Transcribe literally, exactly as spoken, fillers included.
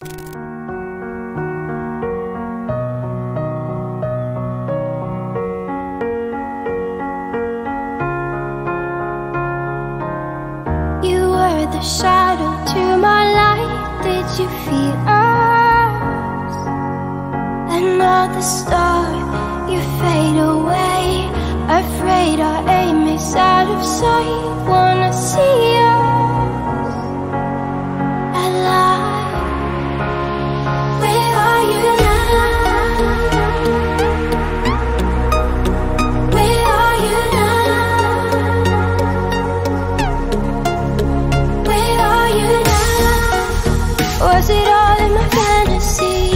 The shadow to my light, did you feel us? Another star, you fade away. Afraid our aim is out of sight. Wanna see us alive. Where are you now? Where are you now? Was it all in my fantasy?